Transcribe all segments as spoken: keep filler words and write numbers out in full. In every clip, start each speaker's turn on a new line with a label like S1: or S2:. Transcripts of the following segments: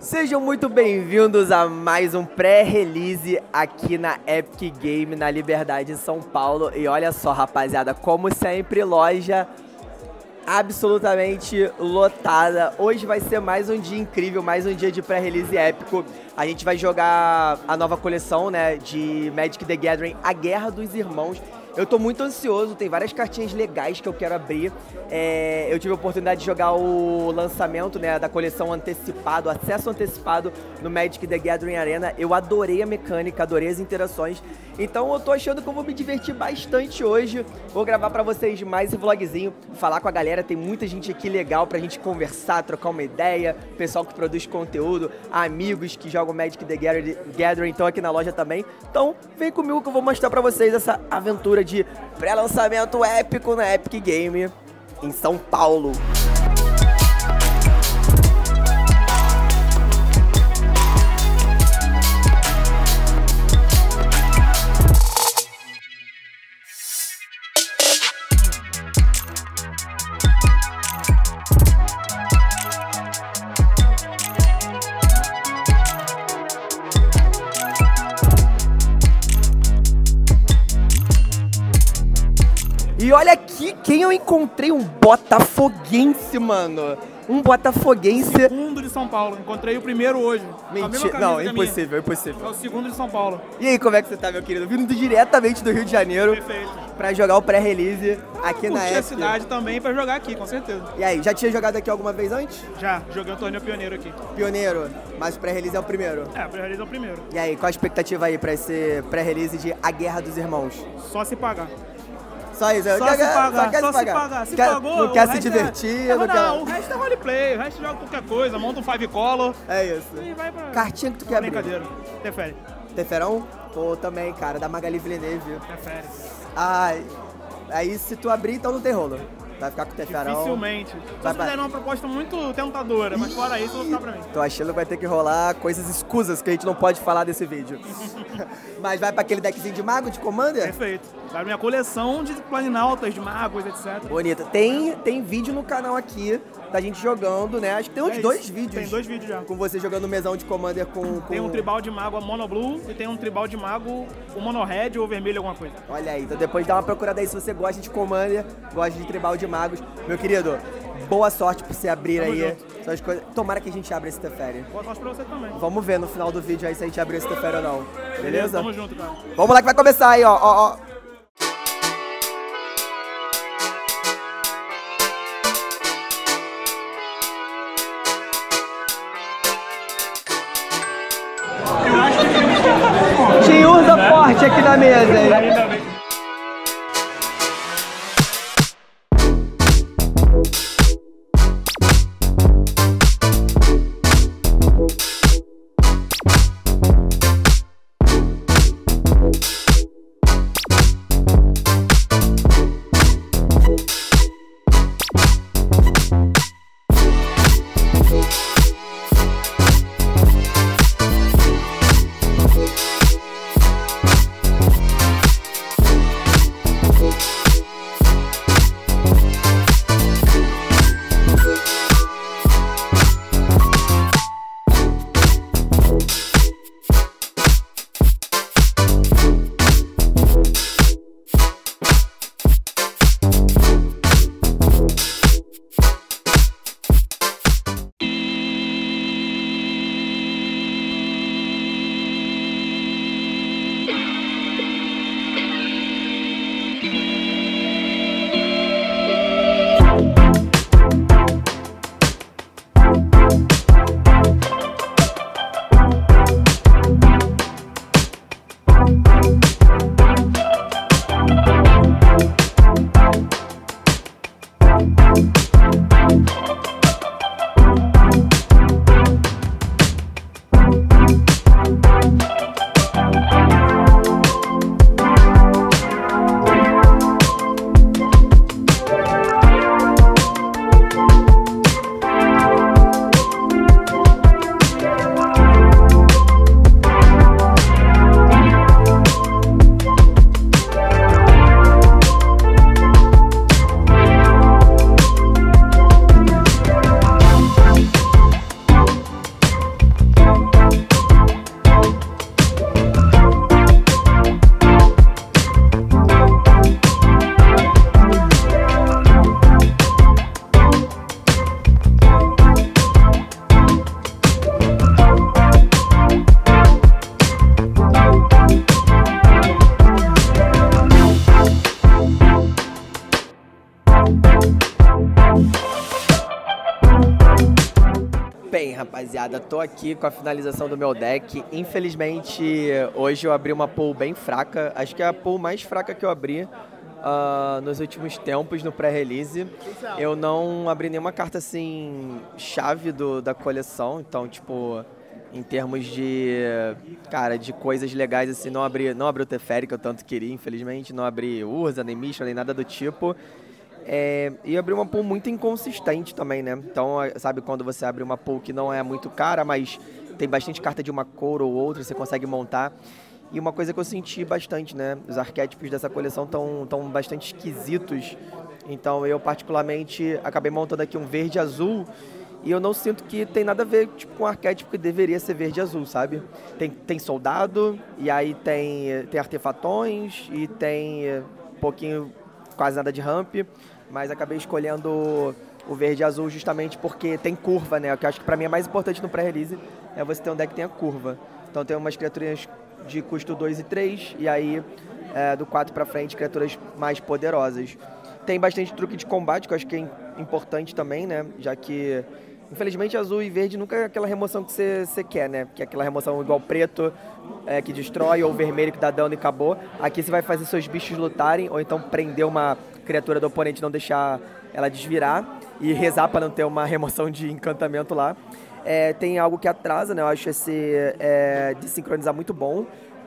S1: Sejam muito bem-vindos a mais um pré-release aqui na Epic Game, na Liberdade, em São Paulo. E olha só, rapaziada, como sempre, loja absolutamente lotada. Hoje vai ser mais um dia incrível, mais um dia de pré-release épico. A gente vai jogar a nova coleção, né, de Magic the Gathering, A Guerra dos Irmãos. Eu tô muito ansioso, tem várias cartinhas legais que eu quero abrir. É, eu tive a oportunidade de jogar o lançamento, né, da coleção antecipado, acesso antecipado no Magic the Gathering Arena. Eu adorei a mecânica, adorei as interações. Então eu tô achando que eu vou me divertir bastante hoje. Vou gravar pra vocês mais esse vlogzinho, falar com a galera. Tem muita gente aqui legal pra gente conversar, trocar uma ideia. Pessoal que produz conteúdo, amigos que jogam Magic the Gathering estão aqui na loja também. Então vem comigo que eu vou mostrar pra vocês essa aventura de pré-lançamento épico na Epic Game em São Paulo. E olha aqui quem eu encontrei, um botafoguense, mano. Um botafoguense.
S2: Segundo de São Paulo. Encontrei o primeiro hoje.
S1: Mentira. Não, impossível, impossível.
S2: É o segundo de São Paulo.
S1: E aí, como é que você tá, meu querido? Vindo diretamente do Rio de Janeiro.
S2: Perfeito.
S1: Pra jogar o pré-release aqui na Epic.
S2: a cidade também pra jogar aqui, com certeza.
S1: E aí, já tinha jogado aqui alguma vez antes?
S2: Já, joguei um torneio pioneiro aqui.
S1: Pioneiro, mas o pré-release é o primeiro.
S2: É, o pré-release é o primeiro.
S1: E aí, qual a expectativa aí pra esse pré-release de A Guerra dos Irmãos?
S2: Só se pagar.
S1: Só isso,
S2: só
S1: quer,
S2: se pagar,
S1: só quer
S2: só
S1: se pagar.
S2: se pagar. Se
S1: quer,
S2: pagou,
S1: não quer se divertir,
S2: é,
S1: não,
S2: não,
S1: quer...
S2: o resto é roleplay, o resto joga qualquer coisa, monta um five color.
S1: É isso.
S2: E vai pra...
S1: Cartinha que tu quer abrir?
S2: Brincadeira. Teferi.
S1: Teferão? Pô, também, cara, da Magali Villeneuve.
S2: Teferi.
S1: Ai, aí se tu abrir, então não tem rolo. Vai ficar com o Teferão.
S2: Dificilmente. Só se fizer uma proposta muito tentadora, mas fora isso, não vai ficar pra mim.
S1: Tô achando que vai ter que rolar coisas escusas que a gente não pode falar desse vídeo. Mas vai pra aquele deckzinho de mago, de Commander?
S2: Perfeito. Vai minha coleção de planinautas, de magos, etcétera.
S1: Bonita. Tem, tem vídeo no canal aqui da gente jogando, né? Acho que tem uns
S2: é
S1: dois vídeos.
S2: Tem dois vídeos já.
S1: Com você jogando mesão de Commander com, com...
S2: Tem um tribal de mago mono blue e tem um tribal de mago o mono red ou vermelho, alguma coisa.
S1: Olha aí, então depois dá uma procurada aí se você gosta de Commander, gosta de tribal de magos. Meu querido, boa sorte pra você abrir Tamo aí essas coisas. Tomara que a gente abra esse Teferi.
S2: Boa sorte pra você também.
S1: Vamos ver no final do vídeo aí se a gente abrir esse Teferi ou não. Beleza?
S2: Beleza? Tamo junto, cara.
S1: Vamos lá que vai começar aí, ó, ó, ó. Te usa forte aqui na mesa, hein?
S2: Ainda bem.
S1: Bem, rapaziada, tô aqui com a finalização do meu deck. Infelizmente, hoje eu abri uma pool bem fraca. Acho que é a pool mais fraca que eu abri uh, nos últimos tempos no pré-release. Eu não abri nenhuma carta, assim, chave do, da coleção. Então, tipo, em termos de, cara, de coisas legais, assim, não abri, não abri o Teferi, que eu tanto queria, infelizmente. Não abri Urza, nem Mission, nem nada do tipo. É, e abrir uma pool muito inconsistente também, né? Então, sabe quando você abre uma pool que não é muito cara, mas tem bastante carta de uma cor ou outra, você consegue montar. E uma coisa que eu senti bastante, né? Os arquétipos dessa coleção estão tão bastante esquisitos. Então, eu particularmente acabei montando aqui um verde azul. E eu não sinto que tem nada a ver tipo, com o arquétipo que deveria ser verde azul, sabe? Tem, tem soldado, e aí tem, tem artefatões, e tem um pouquinho, quase nada de ramp. Mas acabei escolhendo o verde e azul justamente porque tem curva, né? O que eu acho que pra mim é mais importante no pré-release é você ter um deck que tenha curva. Então tem umas criaturinhas de custo dois e três, e aí é, do quatro pra frente, criaturas mais poderosas. Tem bastante truque de combate, que eu acho que é importante também, né? Já que, infelizmente, azul e verde nunca é aquela remoção que você quer, né? Que é aquela remoção igual preto, é, que destrói, ou vermelho que dá dano e acabou. Aqui você vai fazer seus bichos lutarem, ou então prender uma criatura do oponente, não deixar ela desvirar, e rezar para não ter uma remoção de encantamento lá. É, tem algo que atrasa, né? Eu acho esse é, de sincronizar muito bom,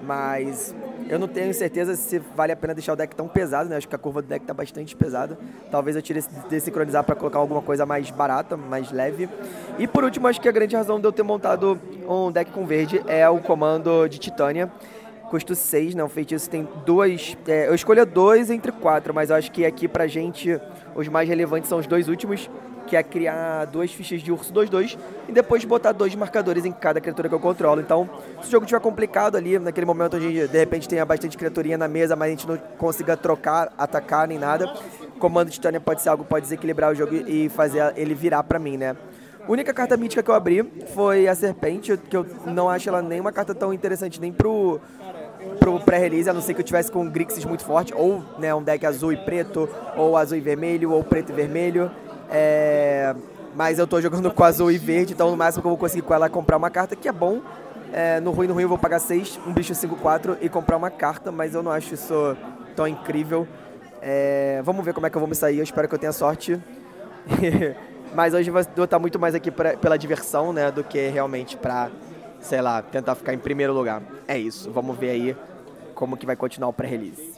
S1: mas eu não tenho certeza se vale a pena deixar o deck tão pesado, né? Acho que a curva do deck tá bastante pesada. Talvez eu tire esse de sincronizar para colocar alguma coisa mais barata, mais leve. E por último, acho que a grande razão de eu ter montado um deck com verde é o comando de Titânia. Custo seis, né? Um feitiço tem duas... É, eu escolho dois entre quatro, mas eu acho que aqui pra gente os mais relevantes são os dois últimos, que é criar duas fichas de urso dois dois e depois botar dois marcadores em cada criatura que eu controlo. Então, se o jogo estiver complicado ali, naquele momento a gente de repente tenha bastante criaturinha na mesa, mas a gente não consiga trocar, atacar nem nada, comando de Titânia pode ser algo que pode desequilibrar o jogo e fazer ele virar pra mim, né? A única carta mítica que eu abri foi a Serpente, que eu não acho ela nem uma carta tão interessante nem pro... pro pré-release, a não ser que eu tivesse com um Grixis muito forte, ou né, um deck azul e preto, ou azul e vermelho, ou preto e vermelho. É... Mas eu tô jogando com azul e verde, então no máximo que eu vou conseguir com ela é comprar uma carta, que é bom. É, no ruim, no ruim eu vou pagar seis, um bicho cinco quatro e comprar uma carta, mas eu não acho isso tão incrível. É... Vamos ver como é que eu vou me sair, eu espero que eu tenha sorte. Mas hoje eu vou estar muito mais aqui pra, pela diversão, né, do que realmente pra, sei lá, tentar ficar em primeiro lugar. É isso, vamos ver aí como que vai continuar o pré-release.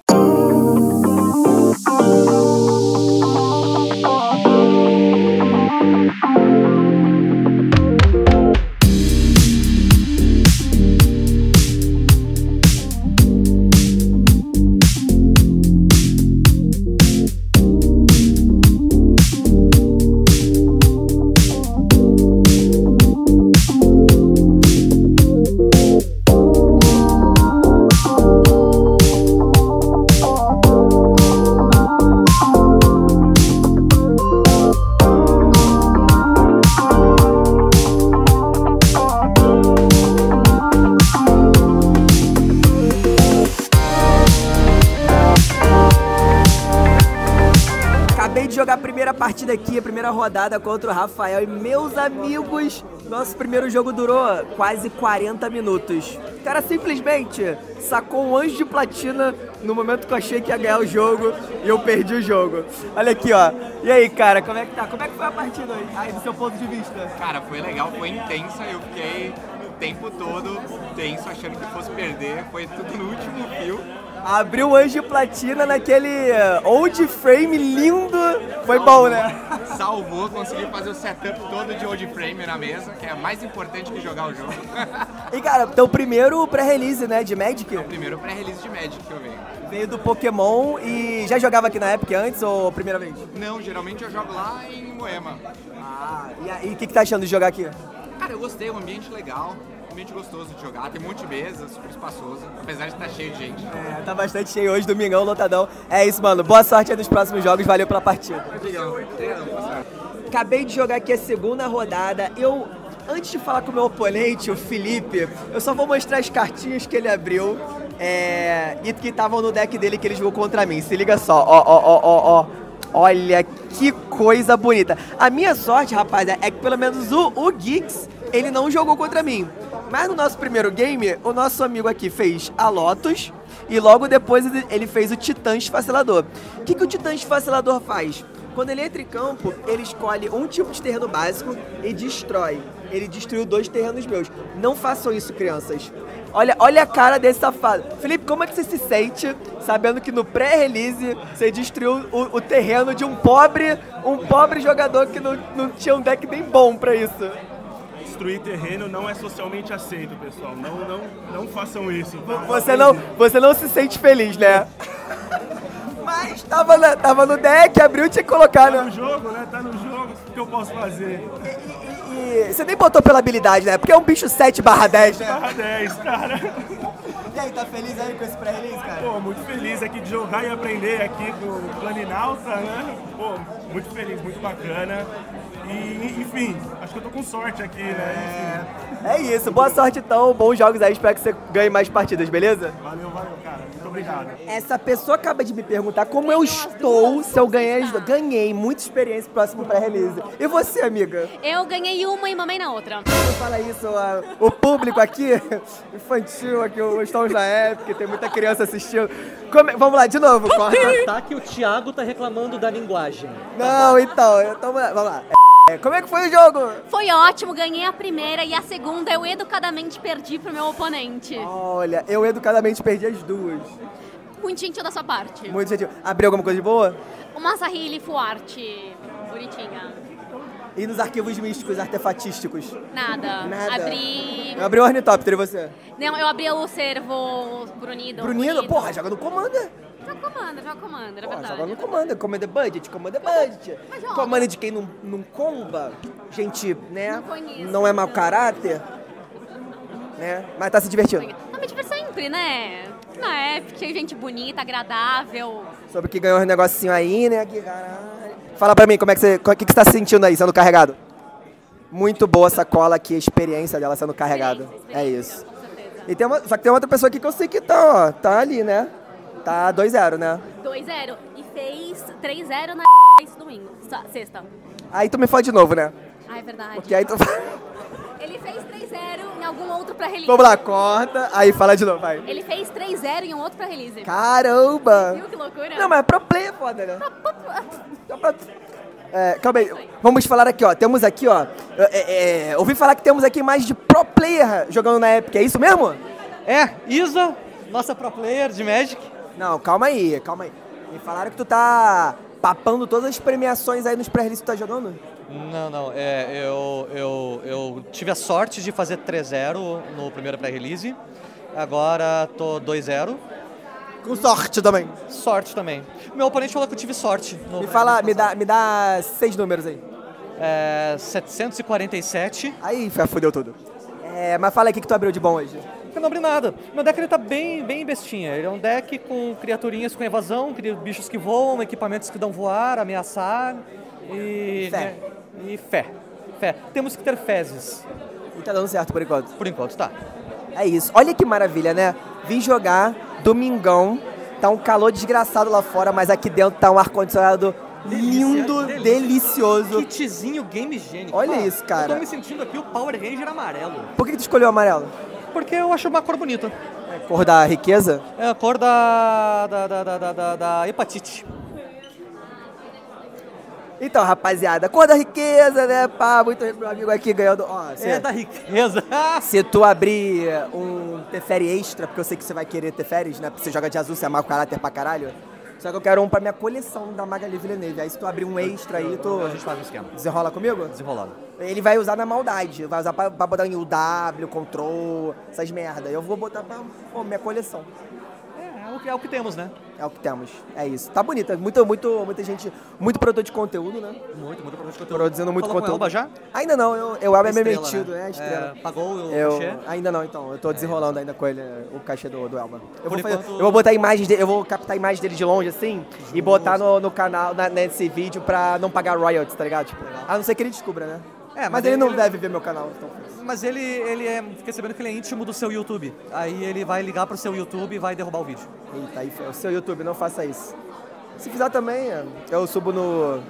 S1: Jogar a primeira partida aqui, a primeira rodada contra o Rafael. E meus amigos, nosso primeiro jogo durou quase quarenta minutos. O cara simplesmente sacou um anjo de platina no momento que eu achei que ia ganhar o jogo e eu perdi o jogo. Olha aqui, ó. E aí, cara, como é que tá? Como é que foi a partida aí, aí do seu ponto de vista?
S3: Cara, foi legal, foi intensa. Eu fiquei o tempo todo tenso, achando que fosse perder. Foi tudo no último fio.
S1: Abriu o anjo de platina naquele old frame lindo. Foi bom, né?
S3: Salvou, conseguiu fazer o setup todo de old frame na mesa, que é mais importante que jogar o jogo.
S1: E cara, teu primeiro pré-release, né, de Magic?
S3: É o primeiro pré-release de Magic que eu venho.
S1: Veio do Pokémon e já jogava aqui na Epic antes ou primeira vez?
S3: Não, geralmente eu jogo lá em Moema.
S1: Ah, e aí, o que, que tá achando de jogar aqui?
S3: Cara, eu gostei, um ambiente legal. Ambiente gostoso de jogar, tem um monte de mesa, super espaçoso, apesar de estar cheio de gente.
S1: É, tá bastante cheio hoje, domingão, lotadão. É isso, mano. Boa sorte aí nos próximos jogos, valeu pela partida.
S3: Obrigado.
S1: Acabei de jogar aqui a segunda rodada. Eu, antes de falar com o meu oponente, o Felipe, eu só vou mostrar as cartinhas que ele abriu é, e que estavam no deck dele que ele jogou contra mim. Se liga só, ó, ó, ó, ó, ó. Olha que coisa bonita. A minha sorte, rapaziada, é que pelo menos o, o Geeks, ele não jogou contra mim. Mas no nosso primeiro game, o nosso amigo aqui fez a Lotus e logo depois ele- ele fez o Titã Esfacelador. O que, que o Titã Esfacelador faz? Quando ele entra em campo, ele escolhe um tipo de terreno básico e destrói. Ele destruiu dois terrenos meus. Não façam isso, crianças. Olha, olha a cara desse safado. Felipe, como é que você se sente sabendo que no pré-release você destruiu o, o terreno de um pobre, um pobre jogador que não, não tinha um deck nem bom pra isso?
S4: Destruir terreno não é socialmente aceito, pessoal. Não, não, não façam isso. Tá?
S1: Você não, você não se sente feliz, né? Mas tava, na- tava no deck, abriu e tinha que colocar,
S4: Tá no
S1: né?
S4: jogo, né? Tá no jogo. O que eu posso fazer?
S1: E você nem botou pela habilidade, né? Porque é um bicho sete barra dez, né?
S4: Barra dez, cara.
S1: E aí, tá feliz aí com esse pré-release, cara?
S4: Pô, muito feliz aqui de jogar e aprender aqui com o Planinauta, né? Pô, muito feliz, muito bacana. E, enfim, acho que eu tô com sorte aqui, né?
S1: É isso, boa sorte então, bons jogos aí, espero que você ganhe mais partidas, beleza?
S4: Enfim, valeu, valeu, cara. Muito obrigado.
S1: Essa pessoa acaba de me perguntar como eu estou, se eu ganhei, as duas. Ganhei, muita experiência próximo pré-release. E você, amiga?
S5: Eu ganhei uma e mamei na outra.
S1: Não fala isso, a- o público aqui, infantil, aqui, estamos na época, tem muita criança assistindo. Como é- vamos lá, de novo, corta.
S6: Tá que o Thiago tá reclamando da linguagem.
S1: Não, então, eu tô, vamos lá. É, como é que foi o jogo?
S5: Foi ótimo, ganhei a primeira e a segunda eu educadamente perdi pro meu oponente.
S1: Olha, eu educadamente perdi as duas.
S5: Muito gentil da sua parte.
S1: Muito gentil. Abriu alguma coisa de boa?
S5: Uma Sahili Fuarte, bonitinha.
S1: E nos arquivos místicos, artefatísticos?
S5: Nada.
S1: Nada.
S5: Abri...
S1: Eu abri o Ornitóptero, e você?
S5: Não, eu abri o servo Brunido.
S1: Brunino? Porra, joga no Commander.
S5: Joga Commander, joga Commander, é
S1: Porra,
S5: verdade.
S1: joga no Commander. Commander Budget, Commander Budget.
S5: Mas joga.
S1: Commander de quem não, não comba, gente, né?
S5: Não conheço.
S1: Não é mau caráter, né? Mas tá se divertindo.
S5: Não, me divertir sempre, né? Na época, gente bonita, agradável.
S1: Sobre que ganhou uns negocinho aí, né? Que caralho. Fala pra mim, como é que você, o que, que você tá sentindo aí, sendo carregado? Muito boa essa cola aqui, a experiência dela sendo carregada. É isso.
S5: Com certeza.
S1: E tem uma, só que tem outra pessoa aqui que eu sei que tá, ó, tá ali, né? Tá dois zero, né?
S5: dois zero. E fez três zero na esse domingo. sa- Sexta.
S1: Aí tu me fala de novo, né?
S5: Ah, é verdade.
S1: Porque aí tu...
S5: Ele fez três zero em algum outro pra release.
S1: Vamos lá, corta, aí fala de novo, vai.
S5: Ele fez três zero em um outro pra release.
S1: Caramba!
S5: Viu que loucura?
S1: Não, mas pro play é foda, né? Só pra- É, calma aí, vamos falar aqui, ó. Temos aqui, ó. É, é, ouvi falar que temos aqui mais de pro player jogando na Epic, é isso mesmo?
S6: É, Isa, nossa pro player de Magic.
S1: Não, calma aí, calma aí. Me falaram que tu tá papando todas as premiações aí nos pré-release que tu tá jogando?
S6: Não, não, é, eu, eu, eu tive a sorte de fazer três zero no primeiro pré-release, agora tô dois zero,
S1: Com sorte também.
S6: sorte também. Meu oponente falou que eu tive sorte. No
S1: Me fala,
S6: pré-release
S1: me dá,
S6: passado.
S1: me dá seis números aí.
S6: É, setecentos e quarenta e sete,
S1: Aí, f- fudeu tudo. É, mas fala aí o que que tu abriu de bom hoje.
S6: eu não abri nada. Meu deck ele tá bem, bem bestinha, ele é um deck com criaturinhas com evasão, cri- bichos que voam, equipamentos que dão voar, ameaçar e...
S1: Fé.
S6: E fé. Fé. Temos que ter fezes,
S1: E tá dando certo por enquanto.
S6: por enquanto tá.
S1: É isso. Olha que maravilha, né? Vim jogar domingão. Tá um calor desgraçado lá fora, mas aqui dentro tá um ar-condicionado lindo,
S6: delícia.
S1: delicioso.
S6: Kitzinho Game Gênico.
S1: Olha
S6: Ah,
S1: isso, cara.
S6: Eu tô me sentindo aqui o Power Ranger amarelo.
S1: Por que que tu escolheu o amarelo?
S6: Porque eu acho uma cor bonita.
S1: Cor da riqueza?
S6: É a cor da. da, da, da, da, da- da hepatite.
S1: Então, rapaziada, cor da riqueza, né? Pá, muito meu amigo aqui ganhando. Ó, se,
S6: É da riqueza.
S1: se tu abrir um Teferi extra, porque eu sei que você vai querer Teferis, né? Porque você joga de azul, você é mau caráter pra caralho. Só que eu quero um pra minha coleção da Magali Villeneuve. Aí se tu abrir um extra aí, tu
S6: A gente faz um esquema.
S1: desenrola comigo?
S6: Desenrolado.
S1: Ele vai usar na maldade, vai usar pra, pra botar em U W, Control, essas merda. Eu vou botar pra pô, minha coleção.
S6: É, é o que, é o que temos, né?
S1: É o que temos. É isso. Tá bonita. Muito, muito, muita gente, muito produtor de conteúdo, né?
S6: Muito, muito produto de conteúdo.
S1: Produzindo muito
S6: Falou com
S1: conteúdo.
S6: Elba já?
S1: Ainda não, eu, eu abro é meio
S6: Estrela,
S1: metido,
S6: né?
S1: é, estrela.
S6: É, pagou o
S1: Eu,
S6: cachê?
S1: ainda não, então. Eu tô desenrolando ainda com ele o cachê do, do Elba. Eu vou,
S6: Por
S1: fazer-
S6: enquanto-
S1: eu vou botar imagens dele, eu vou captar imagens dele de longe assim e botar no, no canal, na- nesse vídeo pra não pagar royalties, tá ligado? Tipo, a não ser que ele descubra, né?
S6: É,
S1: mas,
S6: mas
S1: ele,
S6: ele-
S1: não deve ver meu canal, então.
S6: Mas ele, ele é. Fiquei sabendo que ele é íntimo do seu YouTube. Aí ele vai ligar pro seu YouTube e vai derrubar o vídeo.
S1: Eita, aí, o seu YouTube, não faça isso. Se fizer também, eu subo no...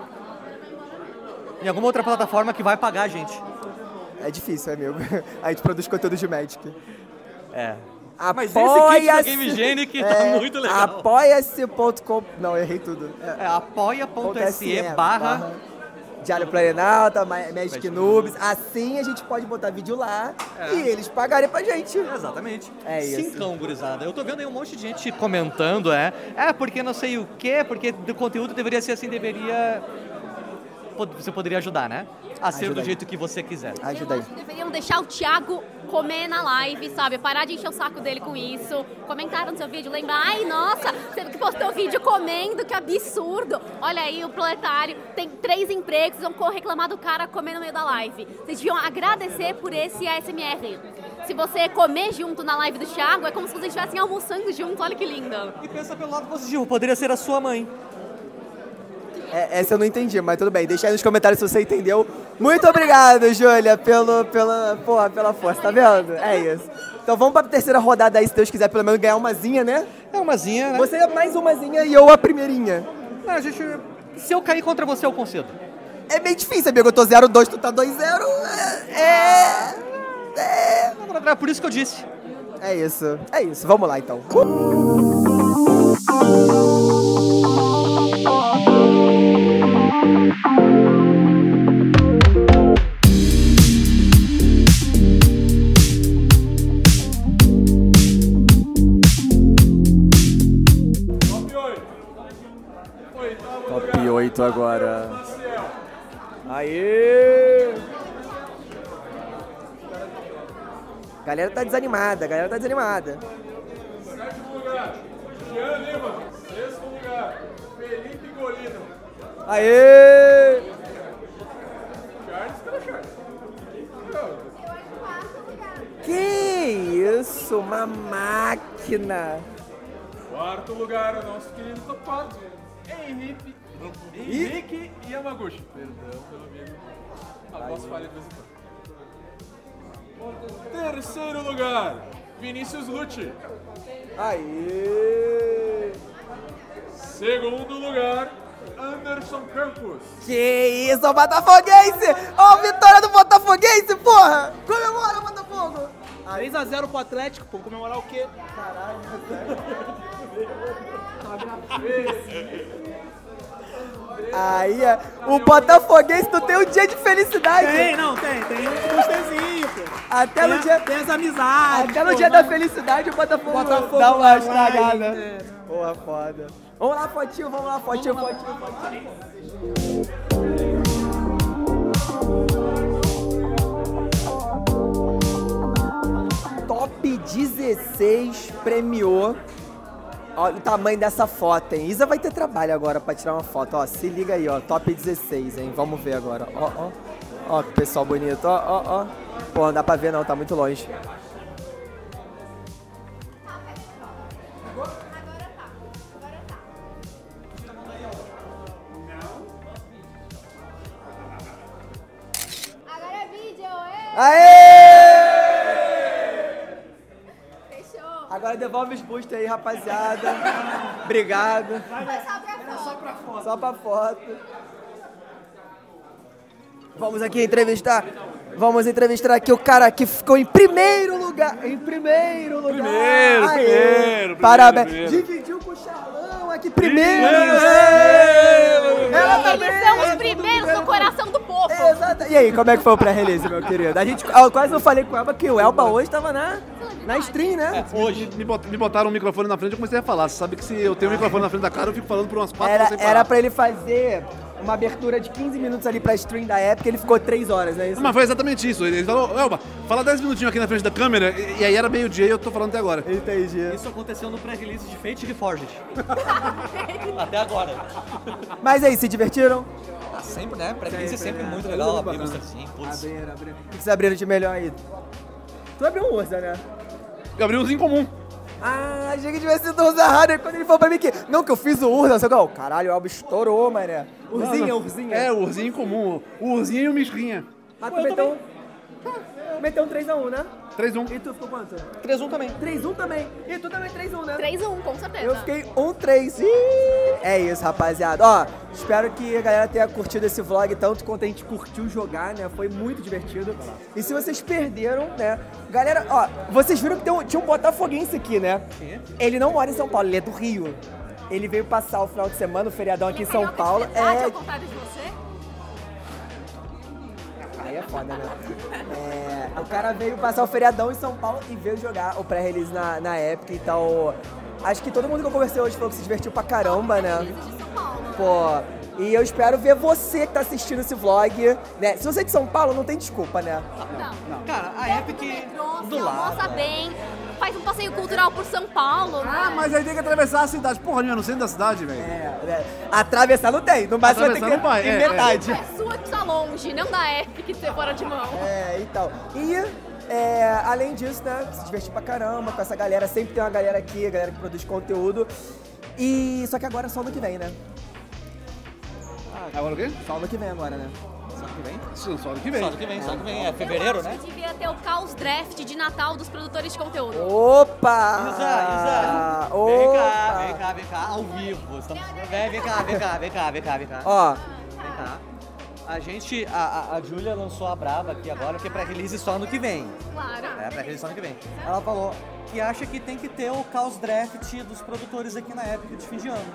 S6: Em alguma outra plataforma que vai pagar a gente.
S1: É difícil, amigo. A gente produz conteúdo de Magic.
S6: É.
S1: Mas
S6: esse kit da GameGenic tá muito legal.
S1: Apoia-se ponto com... Não, errei tudo.
S6: É, apoia.se barra...
S1: Diário Planalta, Magic Noobs. Assim a gente pode botar vídeo lá é. e eles pagarem pra gente.
S6: Exatamente.
S1: É isso.
S6: Cincão, gurizada. Eu tô vendo aí um monte de gente comentando, é. É, porque não sei o quê, porque o conteúdo deveria ser assim, deveria... Você poderia ajudar, né? A ser
S1: Ajuda
S6: do
S1: aí.
S6: jeito que você quiser.
S1: Ajuda aí.
S5: Deveriam deixar o Thiago comer na live, sabe? Parar de encher o saco dele com isso. Comentaram no seu vídeo, lembrar, ai, nossa, você que postou vídeo comendo, que absurdo. Olha aí, o proletário tem três empregos, vão reclamar do cara comer no meio da live. Vocês deviam agradecer por esse A S M R. Se você comer junto na live do Thiago, é como se vocês estivessem almoçando junto, olha que lindo.
S6: E pensa pelo lado positivo, poderia ser a sua mãe.
S1: É, essa eu não entendi, mas tudo bem. Deixa aí nos comentários se você entendeu. Muito obrigado, Júlia, pelo, pela, porra, pela força, tá vendo? É isso. Então vamos pra terceira rodada aí, se Deus quiser pelo menos ganhar umazinha, né?
S6: É umazinha, né?
S1: Você é mais umazinha e eu a primeirinha.
S6: Não, a gente... Se eu cair contra você, eu concedo.
S1: É bem difícil, amigo. Eu tô zero dois, tu tá dois zero. É... É...
S6: É por isso que eu disse.
S1: É isso. É isso. Vamos lá, então. Top oito agora. Aê! Galera tá desanimada, galera tá desanimada.
S7: Sétimo lugar, Jean Lima. Sexto lugar, Felipe Golino.
S1: Aê!
S7: Charles, cadê Charles?
S1: Que isso, uma máquina.
S7: Quarto lugar, o nosso querido topado, Henrique, Henrique Yamaguchi. Perdão pelo amigo. A voz falha de vez em quando. Terceiro lugar, Vinícius Lucci.
S1: Aê!
S7: Segundo lugar, Anderson Campos.
S1: Que isso, Botafoguense! Ó, vitória do Botafoguense, porra! Comemora, Botafogo!
S2: três a zero pro Atlético, pô, comemorar o quê?
S1: Caralho, aí, é, o Botafoguense não tem um dia de felicidade.
S2: Tem, não, tem, tem um gostezinho, pô.
S1: Até
S2: Tem,
S1: no
S2: a-
S1: dia,
S2: tem as amizades.
S1: até no
S2: pô,
S1: dia
S2: mas-
S1: da felicidade o Botafogo,
S2: Botafogo
S1: dá uma
S2: vai,
S1: estragada.
S2: é.
S1: Porra, foda. Vamos lá, fotinho, vamos lá, fotinho, fotinho, fotinho. Top dezesseis premiou. Olha o tamanho dessa foto, hein? Isa vai ter trabalho agora pra tirar uma foto. Ó, se liga aí, ó. Top dezesseis, hein? Vamos ver agora. Ó, ó. Ó, que pessoal bonito. Ó, ó, ó. Pô, não dá pra ver não, tá muito longe.
S8: Agora é vídeo, é?
S1: Aê!
S8: Fechou.
S1: Agora devolve os bustos aí, rapaziada. Obrigado.
S8: Foi só pra foto.
S1: Só pra foto. Vamos aqui entrevistar. Vamos entrevistar aqui o cara que ficou em primeiro lugar. Em primeiro lugar.
S7: Primeiro,
S1: Aê.
S7: primeiro,
S1: Parabéns.
S7: primeiro.
S1: Dividiu com o Charlão aqui primeiro.
S7: Primeiro.
S1: Ela também.
S5: Eles são os primeiros no coração do povo.
S1: Exato. E aí, como é que foi o pré-release, meu querido? A gente, eu quase não falei com o Elba que o Elba hoje tava na, na stream, né?
S9: Hoje. Me, bot- me botaram um microfone na frente e eu comecei a falar. Você sabe que se eu tenho um microfone na frente da cara, eu fico falando por umas quatro
S1: Era,
S9: horas sem parar.
S1: era pra ele fazer uma abertura de quinze minutos ali pra stream da época, ele ficou três horas, não é isso?
S9: Mas foi exatamente isso. Ele falou, Elba, fala dez minutinhos aqui na frente da câmera. E, e aí era meio-dia e eu tô falando até agora.
S1: Entendi.
S6: Isso aconteceu no pré-release de Fate Reforged. Até agora.
S1: Mas aí, se divertiram?
S6: Ah, sempre, né? Pré-release é sempre muito legal. Abrimos assim, putz.
S1: Abriram, abriram. O que vocês abriram de melhor aí? Tu abriu um Ursa, né?
S9: Eu abri uns em comum.
S1: Ah, achei que tivesse sido o Ursa Harder quando ele falou pra mim que... Não, que eu fiz o Ursa, só que, ó, caralho, o Elba estourou, mané. Ursinha, ursinha.
S9: É, o ursinho em comum. O ursinho e o mishrinha.
S1: Mas tu meteu... Meteu um três a um, né?
S9: três a um.
S1: E tu ficou quanto?
S6: três a um também.
S1: três a um também. E tu também três a um, né?
S5: três a um, com certeza.
S1: Eu fiquei um três. Ih, é isso, rapaziada. Ó, espero que a galera tenha curtido esse vlog tanto quanto a gente curtiu jogar, né? Foi muito divertido. E se vocês perderam, né? Galera, ó, vocês viram que tem um, tinha um botafoguense aqui, né? Ele não mora em São Paulo, ele é do Rio. Ele veio passar o final de semana, o feriadão aqui em São Paulo.
S5: É...
S1: É...
S5: ao contrário de você?
S1: Aí é foda, né? É, o cara veio passar o feriadão em São Paulo e veio jogar o pré-release na, na Epic, então acho que todo mundo que eu conversei hoje falou que se divertiu pra caramba, né? Pô, e eu espero ver você que tá assistindo esse vlog, né? Se você é de São Paulo, não tem desculpa, né?
S5: Não.
S6: Não. Cara, a
S5: Dentro
S6: Epic
S5: do metrô,
S6: do
S5: se
S6: lado.
S5: almoça bem, faz um passeio cultural por São Paulo, né?
S9: Ah, mas aí tem que atravessar a cidade. Porra, não é no centro da cidade, velho.
S1: É, é, atravessar não tem, no máximo vai ter que
S9: Atravessar não vai,
S1: ir
S9: é,
S1: metade.
S5: É sua que tá longe, não da Epic ser fora de mão.
S1: É, então. E, é, além disso, né, se divertir pra caramba com essa galera. Sempre tem uma galera aqui, a galera que produz conteúdo. E só que agora é só ano que vem, né?
S9: Agora o quê?
S1: Só ano que vem agora, né?
S6: Só que vem?
S9: Sim, só ano que vem.
S6: Só que vem, só que vem. É fevereiro,
S5: Eu
S6: né?
S5: acho que devia ter o Caos Draft de Natal dos produtores de conteúdo.
S1: Opa!
S6: Isa, Isa. Vem
S1: Opa!
S6: cá, vem cá, vem cá, ao vivo. Estamos... Vem, vem cá, vem cá, vem cá, vem cá, vem cá.
S1: Ó,
S6: Vem cá. A gente, a, a, a Júlia lançou a Brava aqui agora, que é pré-release só ano que vem.
S5: Claro.
S6: É, pré-release só ano que vem. Ela falou que acha que tem que ter o Caos Draft dos produtores aqui na Epic de fim de ano.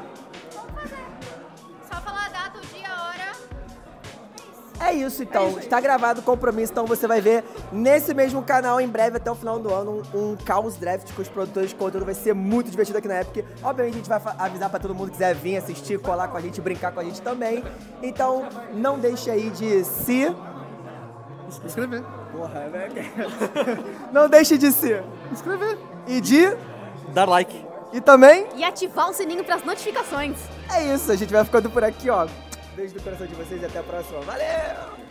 S8: Só falar a data, o dia, a hora.
S1: é isso então. Está gravado o compromisso, então você vai ver nesse mesmo canal em breve, até o final do ano, um, um Caos Draft com os produtores de conteúdo. Vai ser muito divertido aqui na Epic. Obviamente a gente vai fa- avisar pra todo mundo que quiser vir assistir, colar com a gente, brincar com a gente também. Então não deixe aí de se...
S9: Escrever.
S1: Porra, é velho. Não deixe de se
S9: Escrever.
S1: e de...
S6: Dar like.
S1: E também...
S5: E ativar o sininho pras notificações.
S1: É isso, a gente vai ficando por aqui, ó. Beijo do coração de vocês e até a próxima. Valeu!